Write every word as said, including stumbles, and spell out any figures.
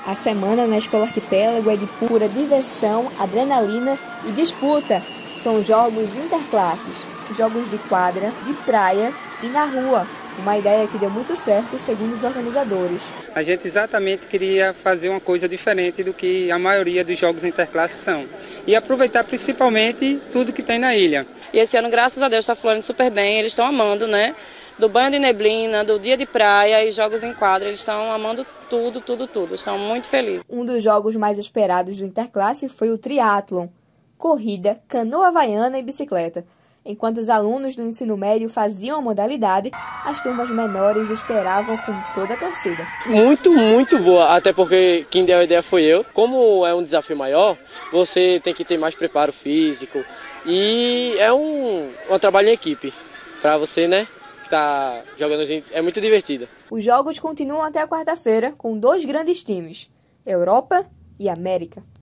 A semana na Escola Arquipélago é de pura diversão, adrenalina e disputa. São jogos interclasses, jogos de quadra, de praia e na rua. Uma ideia que deu muito certo, segundo os organizadores. A gente exatamente queria fazer uma coisa diferente do que a maioria dos jogos interclasses são. E aproveitar principalmente tudo que tem na ilha. E esse ano, graças a Deus, está fluindo super bem. Eles estão amando, né? Do banho de neblina, do dia de praia e jogos em quadra. Eles estão amando tudo, tudo, tudo. Estão muito felizes. Um dos jogos mais esperados do Interclasse foi o triatlon. Corrida, canoa havaiana e bicicleta. Enquanto os alunos do ensino médio faziam a modalidade, as turmas menores esperavam com toda a torcida. Muito, muito boa, até porque quem deu a ideia foi eu. Como é um desafio maior, você tem que ter mais preparo físico e é um, um trabalho em equipe para você, né, que está jogando, é muito divertido. Os jogos continuam até a quarta-feira com dois grandes times, Europa e América.